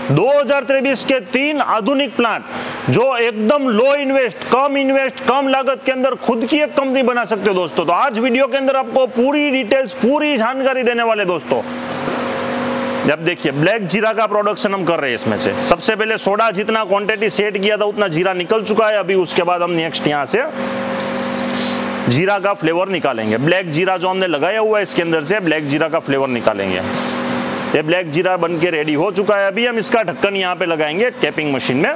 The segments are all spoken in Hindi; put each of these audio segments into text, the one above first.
2023 के 3 आधुनिक प्लांट जो एकदम लो इन्वेस्ट, कम लागत के अंदर खुद की एक कंपनी बना सकते हो दोस्तों। तो आज वीडियो के अंदर आपको पूरी डिटेल्स, पूरी जानकारी देने वाले दोस्तों। जब देखिए ब्लैक जीरा का प्रोडक्शन हम कर रहे हैं, इसमें से सबसे पहले सोडा जितना क्वांटिटी सेट किया था उतना जीरा निकल चुका है। अभी उसके बाद हम नेक्स्ट यहाँ से जीरा का फ्लेवर निकालेंगे। ब्लैक जीरा जो हमने लगाया हुआ है इसके अंदर से ब्लैक जीरा का फ्लेवर निकालेंगे। ये ब्लैक जीरा बन के रेडी हो चुका है। अभी हम इसका ढक्कन यहाँ पे लगाएंगे कैपिंग मशीन में।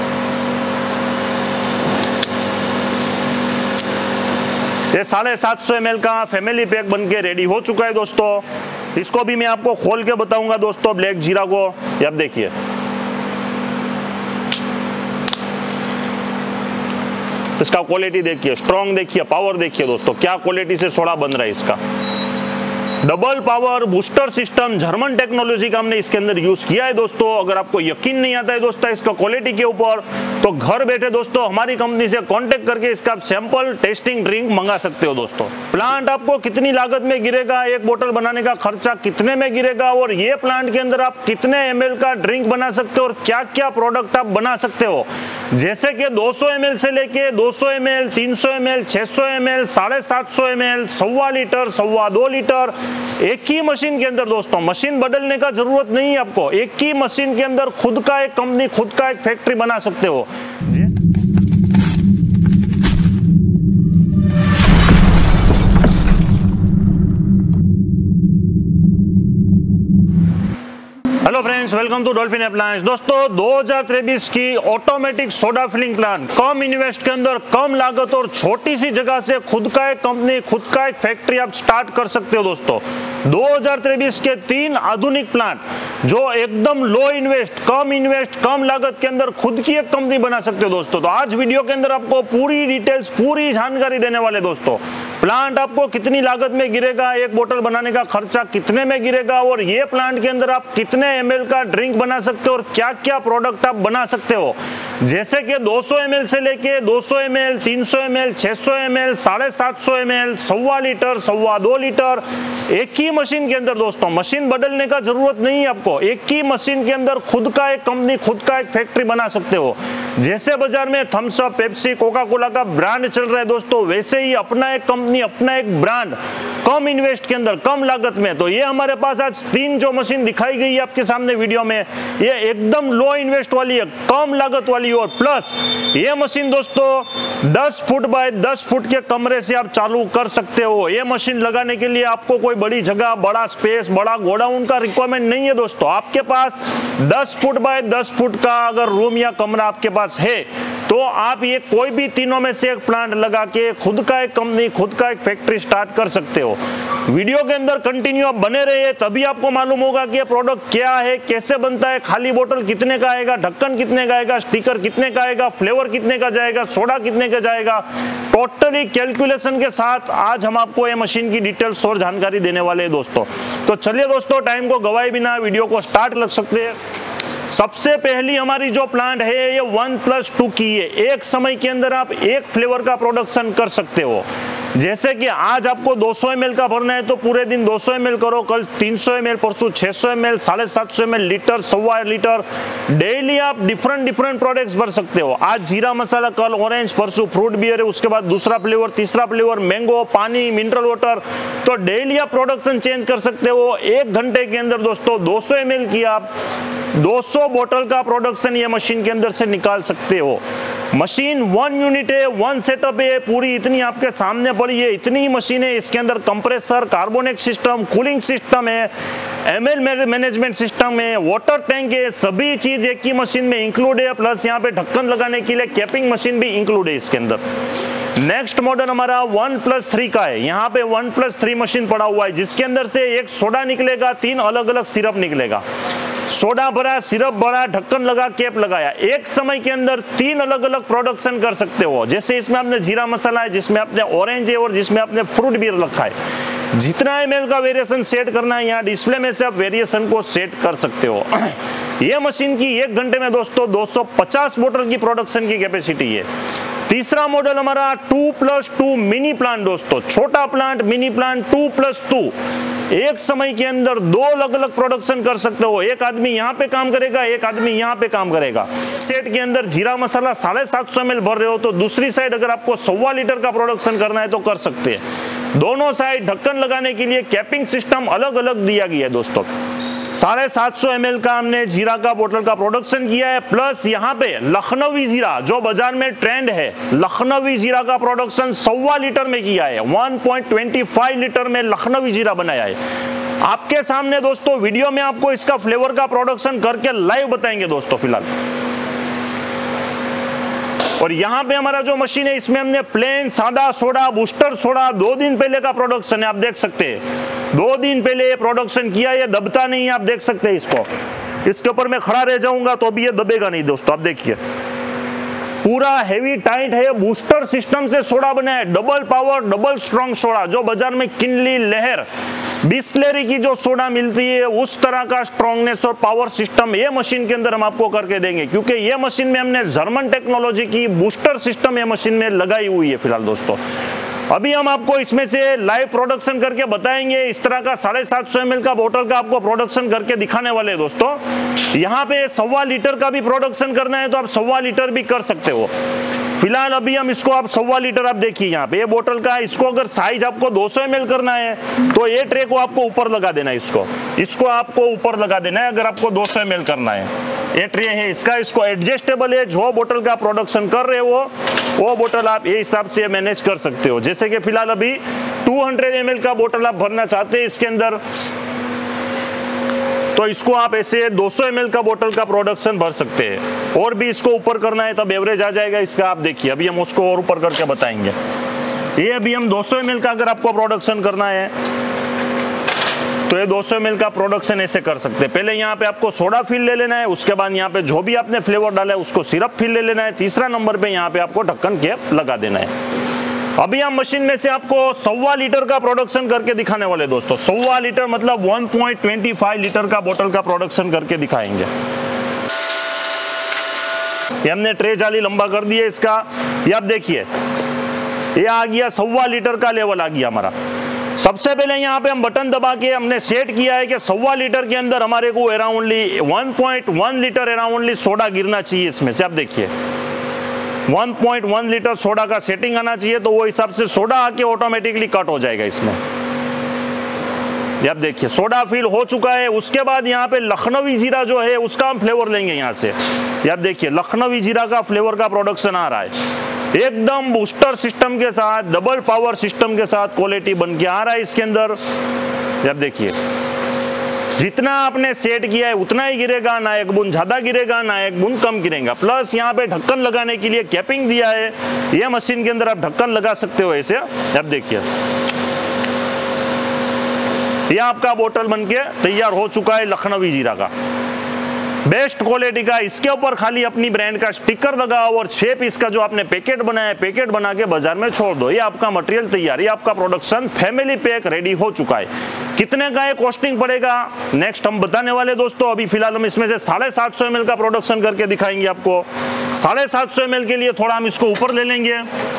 ये 750 ml का फैमिली पैक बन के रेडी हो चुका है दोस्तों। इसको भी मैं आपको खोल के बताऊंगा दोस्तों ब्लैक जीरा को। ये आप देखिए, इसका क्वालिटी देखिए, स्ट्रॉन्ग देखिए, पावर देखिए दोस्तों, क्या क्वालिटी से सोडा बन रहा है इसका। Double power booster system, German technology का हमने इसके अंदर यूज किया है दोस्तों। अगर आपको यकीन नहीं आता है दोस्तों इसका क्वालिटी के ऊपर, तो घर बैठे दोस्तों हमारी कंपनी से कांटेक्ट करके इसका सैंपल टेस्टिंग ड्रिंक मंगा सकते हो दोस्तों। प्लांट आपको कितनी लागत में गिरेगा, एक बोतल बनाने का खर्चा कितने में गिरेगा, और ये प्लांट के अंदर आप कितने ml का ड्रिंक बना सकते हो और क्या क्या प्रोडक्ट आप बना सकते हो। जैसे कि 200 ml से लेके 200 ml, 300 ml, 600 ml, 750 ml, 1.25 litre, 2.25 litre, एक ही मशीन के अंदर दोस्तों। मशीन बदलने का जरूरत नहीं है आपको, एक ही मशीन के अंदर खुद का एक कंपनी, खुद का एक फैक्ट्री बना सकते हो। Hello friends, welcome to Dolphin Appliance. दोस्तों 2023 की ऑटोमेटिक सोडा फिलिंग प्लांट, कम इन्वेस्ट के अंदर कम लागत और छोटी सी जगह से खुद का एक कंपनी, खुद का एक फैक्ट्री आप स्टार्ट कर सकते हो दोस्तों। 2023 के 3 आधुनिक प्लांट जो एकदम लो इन्वेस्ट, कम लागत के अंदर खुद की एक कंपनी बना सकते हो दोस्तों। तो आज वीडियो के अंदर आपको पूरी डिटेल्स, पूरी जानकारी देने वाले दोस्तों। प्लांट आपको कितनी लागत में गिरेगा, एक बोतल बनाने का खर्चा कितने में गिरेगा, और ये प्लांट के अंदर आप कितने ml का ड्रिंक बना सकते हो और क्या क्या प्रोडक्ट आप बना सकते हो। जैसे कि 200 ml से लेके 200 ml, 300 ml, 600 ml, 750 ml, 1.25 litre, 2.25 litre, एक ही मशीन के अंदर दोस्तों। मशीन बदलने का जरूरत नहीं है आपको, एक ही मशीन के अंदर खुद का एक कंपनी, खुद का एक फैक्ट्री बना सकते हो। जैसे बाजार में Thums Up, Pepsi, Coca Cola का ब्रांड चल रहा है दोस्तों, वैसे ही अपना एक कंपनी, अपना एक ब्रांड, कम इन्वेस्ट के अंदर, कम लागत में। तो ये हमारे पास आज 3 जो मशीन दिखाई गई है आपके सामने वीडियो में, ये एकदम लो इन्वेस्ट वाली है, कम लागत वाली, और प्लस ये मशीन दोस्तों 10 फुट बाय 10 फुट के कमरे से आप चालू कर सकते हो। ये मशीन लगाने के लिए आपको कोई बड़ी जगह, बड़ा स्पेस, बड़ा गोडाउन का रिक्वायरमेंट नहीं है दोस्तों। आपके पास 10 फुट बाय 10 फुट का अगर रूम या कमरा आपके पास है, तो आप ये कोई भी तीनों में से एक प्लांट लगा के खुद का एक कंपनी, खुद का एक फैक्ट्री स्टार्ट कर सकते हो। वीडियो के अंदर कंटिन्यू आप बने रहिए, तभी आपको मालूम होगा कि ये प्रोडक्ट क्या है, कैसे बनता है, खाली बोतल कितने का आएगा, ढक्कन कितने का आएगा, स्टिकर कितने का आएगा, फ्लेवर कितने का जाएगा, सोडा कितने का जाएगा। टोटली कैलकुलेशन के साथ आज हम आपको ये मशीन की डिटेल्स और जानकारी देने वाले हैं दोस्तों। तो चलिए दोस्तों, टाइम को गवाए बिना वीडियो को स्टार्ट लग सकते हैं। सबसे पहली हमारी जो प्लांट है ये 1+2 की है। एक समय के अंदर आप एक फ्लेवर का प्रोडक्शन कर सकते हो। जैसे कि आज आपको 200 ml का भरना है तो पूरे दिन 200 ml करो, कल 300 ml, परसों 600 ml, 750 ml, litre, 1.25 litre, daily आप डिफरेंट प्रोडक्ट्स भर सकते हो। आज जीरा मसाला, कल ऑरेंज, परसों फ्रूट बियर है, उसके बाद दूसरा फ्लेवर, तीसरा फ्लेवर, मैंगो, पानी, मिनरल वाटर। तो डेली आप प्रोडक्शन चेंज कर सकते हो। 1 घंटे के अंदर दोस्तों 200 ml की आप 200 बोतल का प्रोडक्शन ये मशीन के अंदर से निकाल सकते हो। मशीन 1 यूनिट है, 1 सेटअप है, पूरी इतनी आपके सामने पड़ी है, इतनी ही मशीन है। इसके अंदर compressor, carbonate system, cooling system है, एमएल मैनेजमेंट सिस्टम है, वाटर टैंक है, सभी चीज एक ही मशीन में इंक्लूड है। प्लस यहाँ पे ढक्कन लगाने के लिए कैपिंग मशीन भी इंक्लूड है इसके अंदर। नेक्स्ट मॉडल हमारा 1+3 का है। यहाँ पे 1+3 मशीन पड़ा हुआ है, जिसके अंदर से एक सोडा निकलेगा, 3 अलग अलग सिरप निकलेगा। सोडा भरा, सिरप भरा, ढक्कन लगा, कैप लगाया। एक समय के अंदर 3 अलग अलग प्रोडक्शन कर सकते हो। जैसे इसमें आपने जीरा मसाला है, जिसमें आपने ऑरेंज है, और जिसमें आपने फ्रूट बियर रखा है। जितना ml का वेरिएशन सेट करना है, यहाँ डिस्प्ले में से आप वेरिएशन को सेट कर सकते हो। ये मशीन की 1 घंटे में दोस्तों 250 बोतल की प्रोडक्शन की कैपेसिटी है। तीसरा मॉडल हमारा 2+2 मिनी प्लांट दोस्तों, छोटा प्लांट, मिनी प्लांट 2+2। एक समय के अंदर 2 अलग अलग प्रोडक्शन कर सकते हो। एक आदमी यहाँ पे काम करेगा, एक आदमी यहाँ पे काम करेगा। सेट के अंदर जीरा मसाला 750 ml भर रहे हो तो दूसरी साइड अगर आपको 1.25 लीटर का प्रोडक्शन करना है तो कर सकते हैं। दोनों साइड ढक्कन लगाने के लिए कैपिंग सिस्टम अलग अलग दिया गया है दोस्तों। 750 ml का हमने जीरा का बोतल का प्रोडक्शन किया है, प्लस यहाँ पे लखनवी जीरा जो बाजार में ट्रेंड है, लखनवी जीरा का प्रोडक्शन 1.25 लीटर में किया है। 1.25 लीटर में लखनवी जीरा बनाया है आपके सामने दोस्तों। वीडियो में आपको इसका फ्लेवर का प्रोडक्शन करके लाइव बताएंगे दोस्तों फिलहाल। और यहाँ पे हमारा जो मशीन है इसमें हमने प्लेन सादा सोडा, बूस्टर सोडा 2 दिन पहले का प्रोडक्शन है, आप देख सकते हैं 2 दिन पहले ये प्रोडक्शन किया, ये दबता नहीं है, आप देख सकते हैं इसको। इसके ऊपर मैं खड़ा रह जाऊंगा तो भी ये दबेगा नहीं दोस्तों, आप देखिए पूरा हेवी टाइट है। बूस्टर सिस्टम से सोडा बना है, double power double strong soda, जो बाजार में किनली, लहर, बिस्लेरी की जो सोडा मिलती है उस तरह का स्ट्रॉन्गनेस और पावर सिस्टम ये मशीन के अंदर हम आपको करके देंगे, क्योंकि ये मशीन में हमने जर्मन टेक्नोलॉजी की बूस्टर सिस्टम ये मशीन में लगाई हुई है फिलहाल दोस्तों। अभी हम आपको इसमें से लाइव प्रोडक्शन करके बताएंगे। इस तरह का 750 ml का बोतल का आपको प्रोडक्शन करके दिखाने वाले हैं दोस्तों। यहाँ पे 1.25 लीटर का भी प्रोडक्शन करना है तो आप 1.25 लीटर भी कर सकते हो। फिलहाल अभी हम इसको आप 1.25 लीटर आप देखिए यहाँ पे ये बोतल का, इसको अगर साइज आपको 200 ml करना है तो ये ट्रे को आपको ऊपर लगा देना है, इसको आपको ऊपर लगा देना है अगर आपको 200 ml करना है। ये ट्रे है इसका, इसको एडजस्टेबल है, जो बोतल का प्रोडक्शन कर रहे हो वो बोतल आप ये हिसाब से मैनेज कर सकते हो। जैसे कि फिलहाल अभी 200 ml का बोतल आप भरना चाहते हैं इसके अंदर, तो इसको आप ऐसे 200 ml का बोतल का प्रोडक्शन भर सकते हैं। और भी इसको ऊपर करना है तब एवरेज आ जाएगा इसका, आप देखिए अभी हम उसको और ऊपर करके बताएंगे। ये अभी हम 200 ml का अगर आपको प्रोडक्शन करना है तो ये 200 ml का प्रोडक्शन ऐसे कर सकते हैं। पहले यहाँ पे आपको सोडा फिल ले लेना है, उसके बाद यहाँ पे जो भी आपने फ्लेवर डाला है उसको सिरप फिल ले लेना है, तीसरा नंबर पे यहाँ पे आपको ढक्कन कैप लगा देना है। अभी हम मशीन में से आपको 1.25 लीटर का प्रोडक्शन करके दिखाने वाले दोस्तों। 1.25 लीटर मतलब 1.25 लीटर का बोतल का प्रोडक्शन करके दिखाएंगे। ये हमने ट्रे जाली लंबा कर दिया इसका, ये आप देखिए ये आ गया 1.25 लीटर का लेवल आ गया हमारा। सबसे पहले यहाँ पे हम बटन दबा के हमने सेट किया है कि 1.25 लीटर के अंदर हमारे को अराउंडली 1.1 लीटर अराउंडली सोडा गिरना चाहिए इसमें से। आप देखिए 1.1 लीटर सोडा का सेटिंग आना चाहिए, तो वो हिसाब से सोडा आके ऑटोमेटिकली कट हो जाएगा इसमें। आप देखिए सोडा फिल हो चुका है। उसके बाद यहाँ पे लखनवी जीरा जो है उसका हम फ्लेवर लेंगे यहाँ से। आप देखिए लखनवी जीरा का फ्लेवर का प्रोडक्शन आ रहा है, एकदम बूस्टर सिस्टम के साथ, डबल पावर सिस्टम के साथ क्वालिटी बन के आ रहा है इसके अंदर। आप देखिए जितना आपने सेट किया है उतना ही गिरेगा, ना एक बूंद ज्यादा गिरेगा ना एक बूंद कम गिरेगा। प्लस यहाँ पे ढक्कन लगाने के लिए कैपिंग दिया है, ये मशीन के अंदर आप ढक्कन लगा सकते हो ऐसे। अब देखिए ये आपका बोतल बनके तैयार हो चुका है लखनवी जीरा का, बेस्ट क्वालिटी का। इसके ऊपर खाली अपनी ब्रांड का स्टिकर लगाओ और 6 पीस का जो आपने पैकेट बनाया है पैकेट बना के बाजार में छोड़ दो, ये आपका मटेरियल तैयार, ये आपका प्रोडक्शन फैमिली पैक रेडी हो चुका है। कितने का ये कॉस्टिंग पड़ेगा नेक्स्ट हम बताने वाले दोस्तों। अभी फिलहाल हम इसमें से 750 ml का प्रोडक्शन करके दिखाएंगे आपको। 750 ml के लिए थोड़ा हम इसको ऊपर ले लेंगे,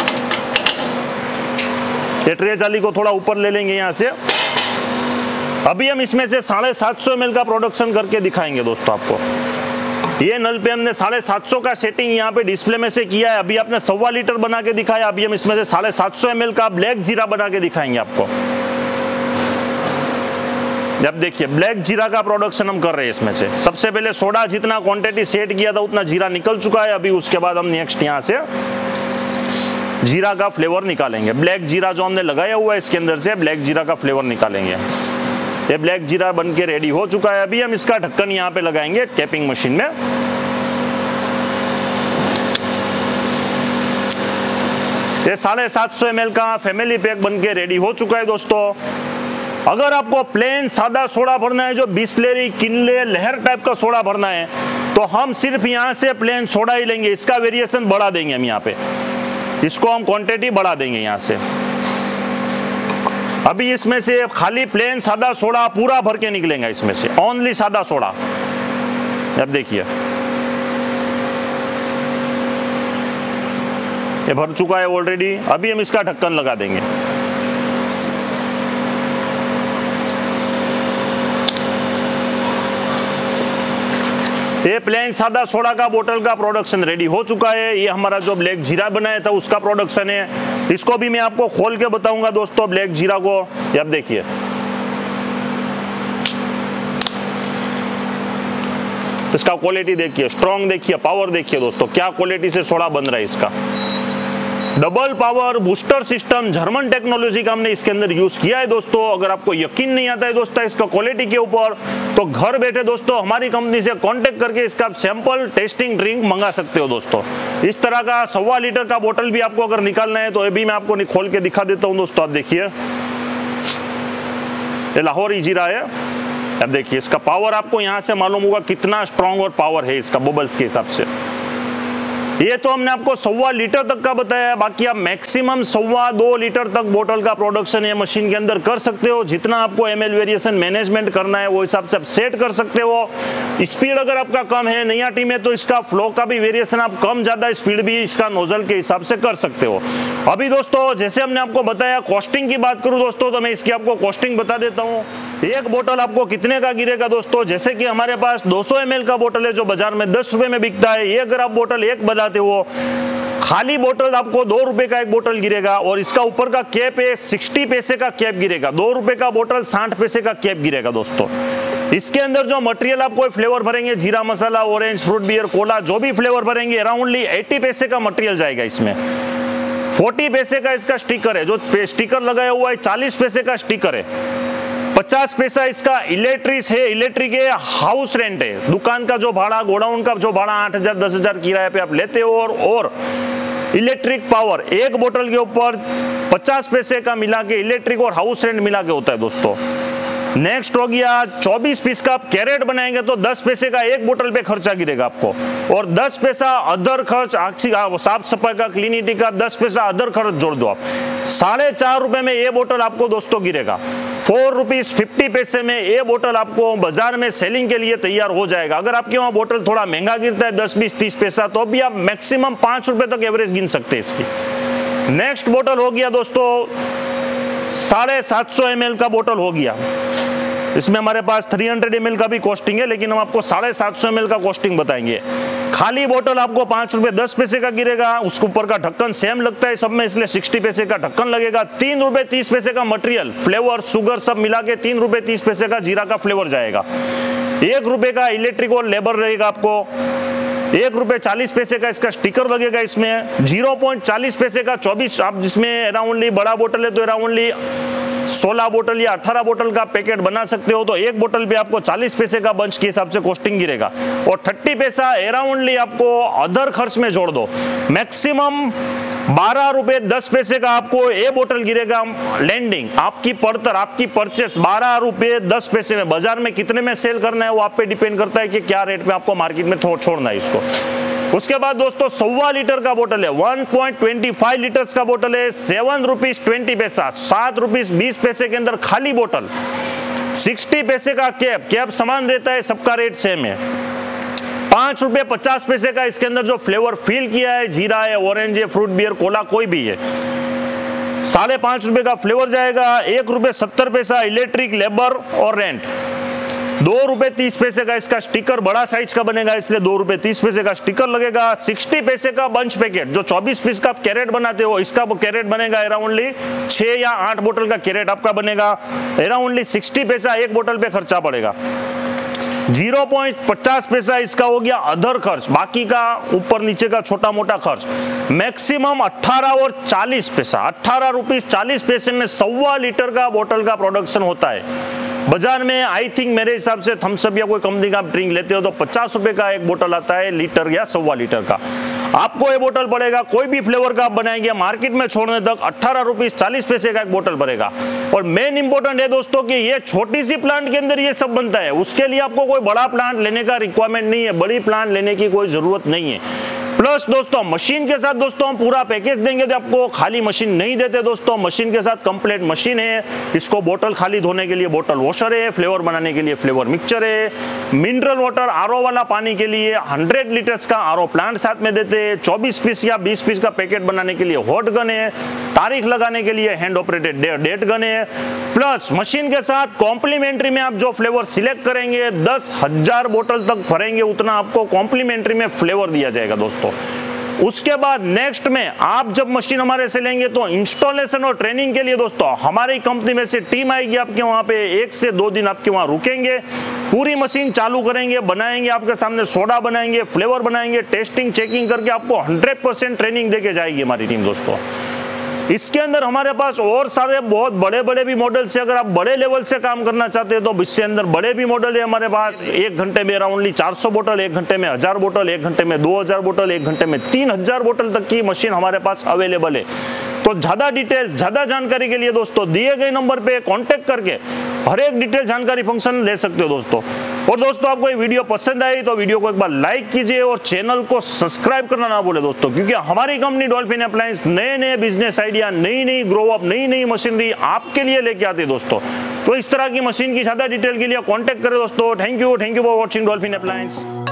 ये ट्रे जाली को थोड़ा ऊपर ले लेंगे यहाँ से। अभी हम इसमें से 750 ml का प्रोडक्शन करके दिखाएंगे दोस्तों आपको। ये नल पे हमने 750 का सेटिंग यहाँ पे डिस्प्ले में से किया है। अभी आपने 1.25 लीटर बना के दिखाया, अभी हम इसमें से 750 ml का ब्लैक जीरा बना के दिखाएंगे आपको। जब देखिए ब्लैक जीरा का प्रोडक्शन हम कर रहे हैं इसमें से। सबसे पहले सोडा जितना क्वांटिटी सेट किया था उतना जीरा निकल चुका है। अभी उसके बाद हम नेक्स्ट यहाँ से जीरा का फ्लेवर निकालेंगे। ब्लैक जीरा जो हमने लगाया हुआ है इसके अंदर से ब्लैक जीरा का फ्लेवर निकालेंगे। ये ब्लैक जीरा बन के रेडी हो चुका है। अभी हम इसका ढक्कन यहाँ पे लगाएंगे कैपिंग मशीन में। ये 750 ml का फैमिली पैक बन के रेडी हो चुका है दोस्तों। अगर आपको प्लेन सादा सोडा भरना है, जो बिस्लेरी, किनले, लहर टाइप का सोडा भरना है, तो हम सिर्फ यहाँ से प्लेन सोडा ही लेंगे। इसका वेरिएशन बढ़ा देंगे हम यहाँ पे, इसको हम क्वांटिटी बढ़ा देंगे यहाँ से। अभी इसमें से खाली प्लेन सादा सोडा पूरा भर के निकलेगा इसमें से, ओनली सादा सोडा। अब देखिए ये भर चुका है ऑलरेडी। अभी हम इसका ढक्कन लगा देंगे। ये प्लेन सादा सोडा का बोतल का प्रोडक्शन रेडी हो चुका है। ये हमारा जो ब्लैक जीरा बनाया था उसका प्रोडक्शन है। इसको भी मैं आपको खोल के बताऊंगा दोस्तों, ब्लैक जीरा को। आप देखिए, इसका क्वालिटी देखिए, स्ट्रॉन्ग देखिए, पावर देखिए दोस्तों, क्या क्वालिटी से सोडा बन रहा है इसका। Double power booster system, German technology का हमने इसके अंदर यूज किया है दोस्तों। अगर आपको यकीन नहीं आता है दोस्तों इसका क्वालिटी के ऊपर, तो घर बैठे दोस्तों हमारी कंपनी से कांटेक्ट करके इसका सैंपल टेस्टिंग ड्रिंक मंगा सकते हो दोस्तों। इस तरह का 1.25 लीटर का बोतल भी आपको अगर निकालना है तो ये भी मैं आपको खोल के दिखा देता हूँ दोस्तों। आप देखिए, ये लाहौरी जीरा है। अब देखिए इसका पावर आपको यहां से मालूम होगा कितना स्ट्रॉन्ग और पावर है इसका बबल्स के हिसाब से। ये तो हमने आपको 1.25 लीटर तक का बताया, बाकी आप मैक्सिमम 1.25-2 लीटर तक बोतल का प्रोडक्शन ये मशीन के अंदर कर सकते हो। जितना आपको एमएल वेरिएशन मैनेजमेंट करना है वो हिसाब से आप सेट कर सकते हो। स्पीड अगर आपका कम है, नया टीम है, तो इसका फ्लो का भी वेरिएशन आप कम ज्यादा स्पीड भी इसका नोजल के हिसाब से कर सकते हो। अभी दोस्तों जैसे हमने आपको बताया, कॉस्टिंग की बात करूं दोस्तों तो मैं इसकी आपको कॉस्टिंग बता देता हूँ। एक बोतल आपको कितने का गिरेगा दोस्तों, जैसे कि हमारे पास 200 ml का बोतल है जो बाजार में 10 रुपए में बिकता है। ये अगर आप बोतल एक बनाते हो, खाली बोतल आपको 2 रुपए का एक बोतल गिरेगा, और इसका ऊपर का कैप है 60 पैसे का कैप गिरेगा। 2 रुपए का बोतल 60 पैसे का कैप गिरेगा दोस्तों। इसके अंदर जो मटेरियल आप कोई फ्लेवर भरेंगे, जीरा मसाला, ऑरेंज, फ्रूट बियर, कोला, जो भी फ्लेवर भरेंगे, अराउंडली 80 पैसे का मटेरियल जाएगा इसमें। 40 पैसे का इसका स्टिकर है, जो स्टिकर लगाया हुआ है 40 पैसे का स्टिकर है। 50 पैसा इसका इलेक्ट्रिक है, इलेक्ट्रिक है, हाउस रेंट है, दुकान का जो भाड़ा, गोडाउन का जो भाड़ा 8,000 10,000 किराए पे आप लेते हो, और इलेक्ट्रिक पावर एक बोतल के ऊपर 50 पैसे का मिला के इलेक्ट्रिक और हाउस रेंट मिला के होता है दोस्तों। नेक्स्ट हो गया 24 पीस का आप कैरेट बनाएंगे तो 10 पैसे का एक बोतल पे खर्चा गिरेगा आपको, और 10 पैसा अदर खर्च, साफ सफाई का, क्लीनिटी का 10 पैसा अदर खर्च जोड़ दो आप, 4.5 रुपए में ये बोतल आपको दोस्तों गिरेगा। 4 रुपीज 50 पैसे में ये बोतल आपको बाजार में सेलिंग के लिए तैयार हो जाएगा। अगर आपके वहां बोतल थोड़ा महंगा गिरता है 10, 20, 30 पैसा, तो भी आप मैक्सिमम 5 रुपए तक एवरेज गिन सकते हैं इसकी। नेक्स्ट बोतल हो गया दोस्तों 750 ml का बोतल हो गया। इसमें हमारे पास 300 ml का भी कॉस्टिंग है, लेकिन हम आपको 750 ml का कॉस्टिंग बताएंगे। खाली बोतल आपको 5 रुपए 10 पैसे का गिरेगा, उसके ऊपर का ढक्कन सेम लगता है सब में, इसलिए 60 पैसे का ढक्कन लगेगा। 3 रुपए 30 पैसे का मटेरियल, फ्लेवर, शुगर सब मिला के 3 रुपए 30 पैसे का जीरा का फ्लेवर जाएगा। 1 रुपए का इलेक्ट्रिक और लेबर रहेगा आपको। 1 रुपए 40 पैसे का इसका स्टिकर लगेगा इसमें। 0.40 पैसे का 24, आप जिसमें अराउंडली बड़ा बोतल है तो अराउंडली 16 बोतल या 18 बोतल का पैकेट बना सकते हो, तो एक बोतल पे आपको 40 पैसे का बंच के हिसाब से कॉस्टिंग गिरेगा, और 30 पैसा अराउंडली आपको अदर खर्च में जोड़ दो। मैक्सिमम 12 रुपए 10 पैसे का आपको ये बोतल गिरेगा। लैंडिंग आपकी पड़तर, आपकी परचेस 12 रुपए 10 पैसे में। बाजार में कितने में सेल करना है वो आप पे डिपेंड करता है कि क्या रेट में आपको मार्केट में छोड़ना है इसको। उसके बाद दोस्तों 1.25 लीटर का बोतल है, 1.25 लीटर्स का बोतल है, 7 रुपीज 20 पैसा, 7 रुपीज 20 पैसे के अंदर खाली बोतल। 60 पैसे का कैप समान रहता है, सबका रेट सेम है। 5 रुपए 50 पैसे का इसके अंदर जो फ्लेवर फिल किया है, जीरा है, ऑरेंज है, फ्रूट बियर, कोला कोई भी है, 5.5 रुपए का फ्लेवर जाएगा। 1 रुपए 70 पैसा इलेक्ट्रिक, लेबर और रेंट। 2 रुपए 30 पैसे का इसका स्टिकर, बड़ा साइज का बनेगा इसलिए 2 रुपए 30 पैसे का स्टिकर लगेगा। 60 पैसे का बंच पैकेट, जो 24 पीस का आप कैरेट बनाते हो, इसका कैरेट बनेगा अराउंडली 6 या 8 बोतल का कैरेट आपका बनेगा। अराउंडली 60 पैसा एक बोतल पे खर्चा पड़ेगा। 0.50 पैसा इसका हो गया अदर खर्च, बाकी का ऊपर नीचे का छोटा मोटा खर्च। मैक्सिमम 18 और 40 पैसा, 18 रुपीज 40 पैसे में 1.25 लीटर का बोतल का प्रोडक्शन होता है। बाजार में आई थिंक मेरे हिसाब से थम्स अप या कोई कंपनी का आप ड्रिंक लेते हो तो 50 रुपए का एक बोतल आता है, लीटर या 1.25 लीटर का। आपको ये बोतल पड़ेगा, कोई भी फ्लेवर का आप बनाएंगे मार्केट में छोड़ने तक 18 रुपीज 40 पैसे का एक बोतल पड़ेगा। और मेन इंपॉर्टेंट है दोस्तों कि ये छोटी सी प्लांट के अंदर ये सब बनता है, उसके लिए आपको कोई बड़ा प्लांट लेने का रिक्वायरमेंट नहीं है, बड़ी प्लांट लेने की कोई जरूरत नहीं है। प्लस दोस्तों मशीन के साथ दोस्तों हम पूरा पैकेज देंगे, तो आपको खाली मशीन नहीं देते दोस्तों, मशीन के साथ कंप्लीट मशीन है। इसको बोतल खाली धोने के लिए बोतल वॉशर है, फ्लेवर बनाने के लिए फ्लेवर मिक्सचर है, मिनरल वाटर आरओ वाला पानी के लिए 100 लीटर्स का आरओ प्लांट साथ में देते हैं। 24 पीस या 20 पीस का पैकेट बनाने के लिए हॉट गन है, तारीख लगाने के लिए हैंड ऑपरेटेड डेट गन है। प्लस मशीन के साथ कॉम्प्लीमेंट्री में आप जो फ्लेवर सिलेक्ट करेंगे 10,000 बोतल तक भरेंगे उतना आपको कॉम्प्लीमेंट्री में फ्लेवर दिया जाएगा दोस्तों। उसके बाद नेक्स्ट में आप जब मशीन हमारे से लेंगे तो इंस्टॉलेशन और ट्रेनिंग के लिए दोस्तों हमारी कंपनी में से टीम आएगी आपके वहां पे, 1 से 2 दिन आपके वहां रुकेंगे, पूरी मशीन चालू करेंगे, बनाएंगे, आपके सामने सोडा बनाएंगे, फ्लेवर बनाएंगे, टेस्टिंग चेकिंग करके आपको 100% ट्रेनिंग देके जाएगी हमारी टीम दोस्तों। इसके अंदर हमारे पास और सारे बहुत बड़े बड़े भी मॉडल्स है। अगर आप बड़े लेवल से काम करना चाहते हैं तो इससे अंदर बड़े भी मॉडल है हमारे पास। 1 घंटे में अराउंडली 400 बोतल, 1 घंटे में 1000 बोतल, 1 घंटे में 2000 बोतल, 1 घंटे में 3000 बोतल तक की मशीन हमारे पास अवेलेबल है। तो ज्यादा डिटेल्स, ज्यादा जानकारी के लिए दोस्तों दिए गए नंबर पे कांटेक्ट करके हर एक डिटेल जानकारी फंक्शन ले सकते हो दोस्तों। और दोस्तों आपको ये वीडियो पसंद आई तो वीडियो को एक बार लाइक कीजिए और चैनल को सब्सक्राइब करना ना भूले दोस्तों, क्योंकि हमारी कंपनी डॉल्फिन अप्लायंस नए नए बिजनेस आइडिया, नई नई ग्रो अप, नई नई मशीनरी आपके लिए लेके आती है दोस्तों। तो इस तरह की मशीन की ज्यादा डिटेल के लिए कांटेक्ट करें दोस्तों। Thank you for watching Dolphin appliance.